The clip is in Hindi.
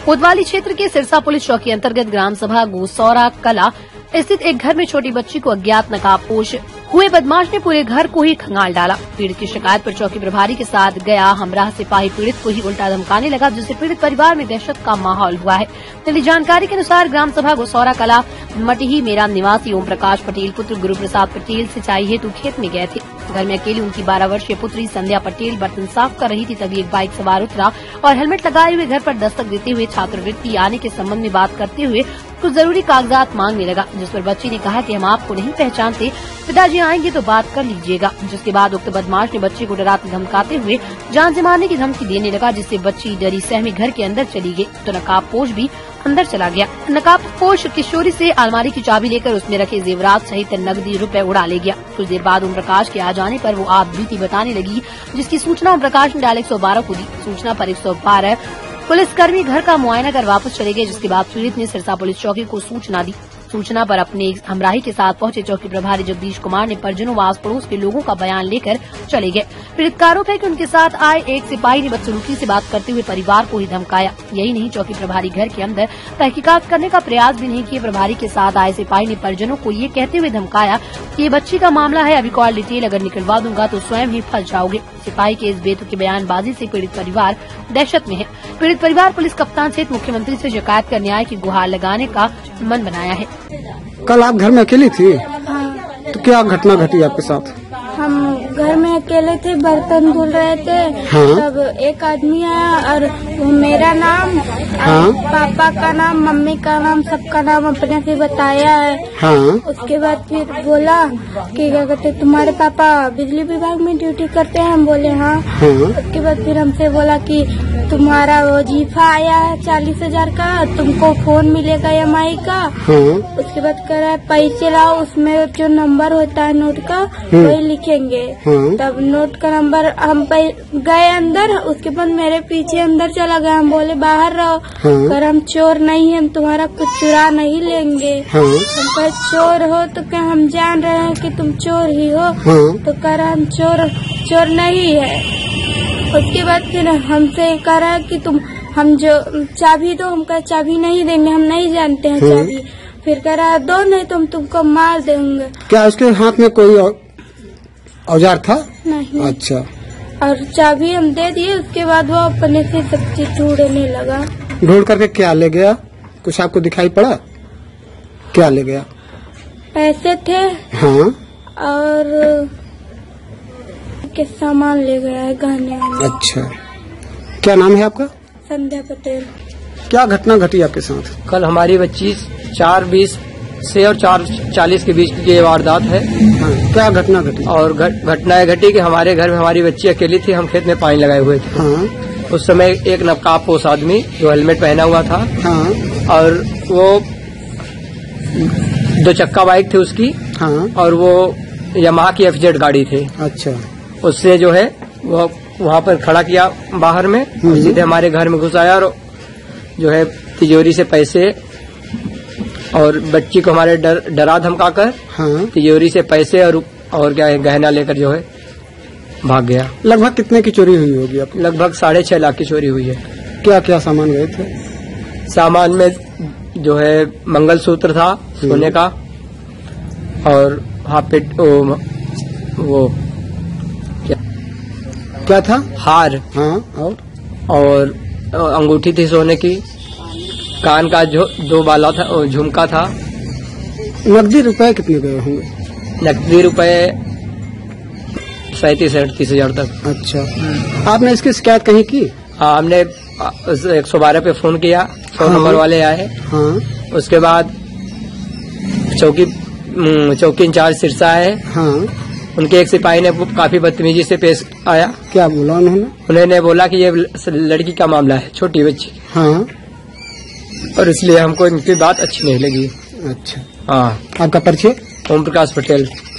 कोतवाली क्षेत्र के सिरसा पुलिस चौकी अंतर्गत ग्राम सभा गोसौरा कला स्थित एक घर में छोटी बच्ची को अज्ञात नकाबपोश हुए बदमाश ने पूरे घर को ही खंगाल डाला। पीड़ित की शिकायत पर चौकी प्रभारी के साथ गया हमराह सिपाही पीड़ित को ही उल्टा धमकाने लगा, जिससे पीड़ित परिवार में दहशत का माहौल हुआ है। मिली जानकारी के अनुसार ग्राम सभा गोसौरा कला मटिही मेरा निवासी ओम प्रकाश पटेल पुत्र गुरु प्रसाद पटेल सिंचाई हेतु खेत में गए थे। घर में अकेली उनकी 12 वर्षीय पुत्री संध्या पटेल बर्तन साफ कर रही थी, तभी एक बाइक सवार उतरा और हेलमेट लगाए हुए घर पर दस्तक देते हुए छात्रवृत्ति आने के संबंध में बात करते हुए कुछ जरूरी कागजात मांगने लगा, जिस पर बच्ची ने कहा कि हम आपको नहीं पहचानते, पिताजी आएंगे तो बात कर लीजिएगा। जिसके बाद उक्त बदमाश ने बच्ची को डराते धमकाते हुए जान से मारने की धमकी देने लगा, जिससे बच्ची डरी सहमी घर के अंदर चली गई तो नकाबपोश भी अंदर चला गया। नकाबपोश किशोरी से अलमारी की चाबी लेकर उसमें रखे जेवरात सहित नकदी रुपए उड़ा ले गया। कुछ देर बाद ओम प्रकाश के आ जाने पर वो आप बीती बताने लगी, जिसकी सूचना ओम प्रकाश ने डायल 112 को दी। सूचना पर 112 पुलिसकर्मी घर का मुआयना कर वापस चले गए, जिसके बाद पीड़ित ने सिरसा पुलिस चौकी को सूचना दी। सूचना पर अपने हमराही के साथ पहुंचे चौकी प्रभारी जगदीश कुमार ने परिजनों व आस पड़ोस के लोगों का बयान लेकर चले गए। पीड़ित का आरोप है कि उनके साथ आए एक सिपाही ने बदसलूकी से बात करते हुए परिवार को ही धमकाया। यही नहीं, चौकी प्रभारी घर के अंदर तहकीकात करने का प्रयास भी नहीं किए। प्रभारी के साथ आए सिपाही ने परिजनों को ये कहते हुए धमकाया कि ये बच्ची का मामला है, अभी कॉल डिटेल अगर निकलवा दूंगा तो स्वयं ही फंस जाओगे। सिपाही के इस बेतुकी बयानबाजी से पीड़ित परिवार दहशत में है। पीड़ित परिवार पुलिस कप्तान सहित मुख्यमंत्री से शिकायत कर न्याय की गुहार लगाने का मन बनाया है। कल आप घर में अकेली थी? तो क्या घटना घटी आपके साथ? हम घर में अकेले थे, बर्तन धुल रहे थे। हाँ? तब एक आदमी आया और वो मेरा नाम, हाँ? पापा का नाम, मम्मी का नाम, सबका नाम अपने से बताया है। हाँ? उसके बाद फिर बोला कि क्या कहते तुम्हारे पापा बिजली विभाग में ड्यूटी करते हैं? हम बोले हाँ। हाँ? उसके बाद फिर हमसे बोला कि तुम्हारा वजीफा आया है 40,000 का, तुमको फोन मिलेगा EMI का। हाँ? उसके बाद कह रहा है पैसे लाओ, उसमें जो नंबर होता है नोट का वही लिखेंगे। हाँ? तब नोट का नंबर हम गए अंदर, उसके बाद मेरे पीछे अंदर चला गया। हम बोले बाहर रहो। हाँ? कर हम चोर नहीं है, हम तुम्हारा कुछ चुरा नहीं लेंगे। हाँ? हम कहे चोर हो तो क्या हम जान रहे हैं कि तुम चोर ही हो? हाँ? तो कह रहा हम चोर नहीं है। उसके बाद फिर हमसे कह रहा है कि हम जो चाबी दो, हम कहा चाबी नहीं देंगे, हम नहीं जानते हैं चाबी। फिर कह रहा है दो नहीं तो हम तुमको मार देंगे। क्या उसके हाथ में कोई औजार था? नहीं। अच्छा। और चाबी हम दे दिए। उसके बाद वो अपने से सब चीज ढूंढने लगा। ढूंढ करके क्या ले गया? कुछ आपको दिखाई पड़ा? क्या ले गया? पैसे थे। हाँ? और के सामान ले गया है, गहने। अच्छा, क्या नाम है आपका? संध्या पटेल। क्या घटना घटी आपके साथ? कल हमारी बच्ची 4:20 से और 4:40 के बीच की ये वारदात है। हाँ, क्या घटना घटी? और घटना घटी कि हमारे घर में हमारी बच्ची अकेली थी, हम खेत में पानी लगाए हुए थे। हाँ? उस समय एक नकाबपोश आदमी जो हेलमेट पहना हुआ था। हाँ? और वो 2 चक्का बाइक थी उसकी। हाँ? और वो यामाहा की FZ गाड़ी थी। अच्छा। उससे जो है वो वहाँ पर खड़ा किया बाहर में, सीधे हमारे घर में घुस आया और जो है तिजोरी से पैसे और बच्ची को हमारे डरा धमका कर हाँ? तिजोरी से पैसे और क्या है गहना लेकर जो है भाग गया। लगभग कितने की चोरी हुई होगी आपकी? लगभग 6.5 लाख की चोरी हुई है। क्या क्या सामान गए थे? सामान में जो है मंगलसूत्र था सोने का, और हाफ वो क्या था? हार। हाँ? और अंगूठी थी सोने की, कान का जो 2 बाला था, झुमका था। नकदी रुपए कितने गए होंगे? नकदी रुपए 37-38 हजार तक। अच्छा। आपने इसकी शिकायत कहीं की? हाँ, हमने 112 पे फोन किया, 100 नंबर वाले आए। हाँ? उसके बाद चौकी इंचार्ज सिरसा है। हाँ? उनके एक सिपाही ने काफी बदतमीजी से पेश आया। क्या बोला उन्होंने? उन्होंने बोला कि ये लड़की का मामला है, छोटी बच्ची। हाँ? और इसलिए हमको इनकी बात अच्छी नहीं लगी। अच्छा। हाँ। आपका परिचय? ओम प्रकाश पटेल।